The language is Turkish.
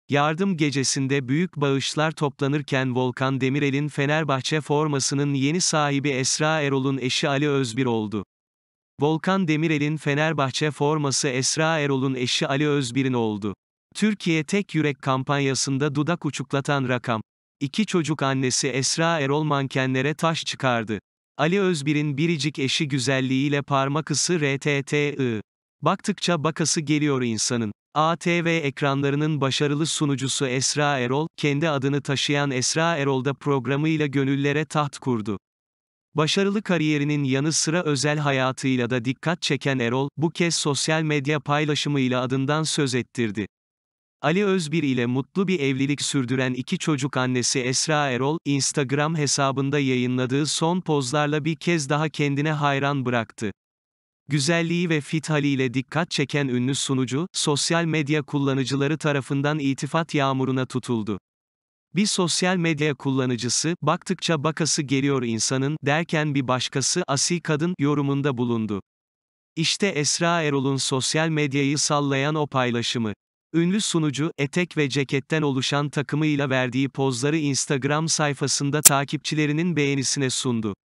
Yardım gecesinde büyük bağışlar toplanırken Volkan Demirel'in Fenerbahçe formasının yeni sahibi Esra Erol'un eşi Ali Özbir oldu. Volkan Demirel'in Fenerbahçe forması Esra Erol'un eşi Ali Özbir'in oldu. Türkiye Tek Yürek kampanyasında dudak uçuklatan rakam. İki çocuk annesi Esra Erol mankenlere taş çıkardı. Ali Özbir'in biricik eşi güzelliğiyle parmak ısı RTTI. Baktıkça bakası geliyor insanın. ATV ekranlarının başarılı sunucusu Esra Erol, kendi adını taşıyan Esra Erol'da programıyla gönüllere taht kurdu. Başarılı kariyerinin yanı sıra özel hayatıyla da dikkat çeken Erol, bu kez sosyal medya paylaşımıyla adından söz ettirdi. Ali Özbir ile mutlu bir evlilik sürdüren iki çocuk annesi Esra Erol, Instagram hesabında yayınladığı son pozlarla bir kez daha kendine hayran bıraktı. Güzelliği ve fit haliyle dikkat çeken ünlü sunucu, sosyal medya kullanıcıları tarafından iltifat yağmuruna tutuldu. Bir sosyal medya kullanıcısı, baktıkça bakası geliyor insanın, derken bir başkası, asil kadın, yorumunda bulundu. İşte Esra Erol'un sosyal medyayı sallayan o paylaşımı. Ünlü sunucu, etek ve ceketten oluşan takımıyla verdiği pozları Instagram sayfasında takipçilerinin beğenisine sundu.